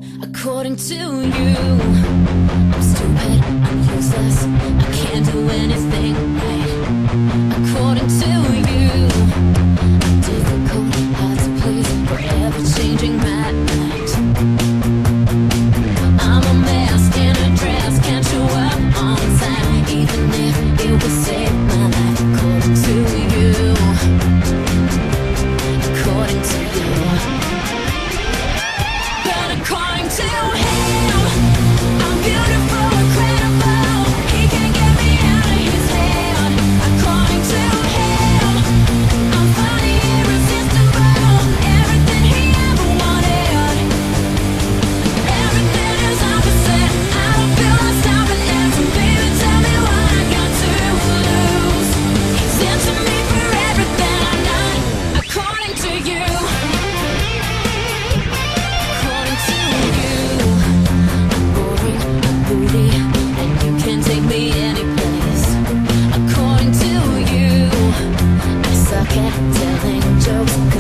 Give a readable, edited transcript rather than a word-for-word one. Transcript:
According to you, I'm stupid, I'm useless, I can't do anything right. According to you, I'm difficult, hard to please, forever changing my mind. I'm a mess in a dress, can't show up on time, even if it would save my life. According to you, according to you. But according to him, I'm beautiful, incredible. He can't get me out of his head. According to him, I'm funny, irresistible. Everything he ever wanted. Everything is opposite. I don't feel like stopping it. So baby, tell me what I got to lose. He's into me for everything I'm not. According to you. According to you, I'm boring, I'm moody, and you can't take me anyplace. According to you, I suck at telling jokes.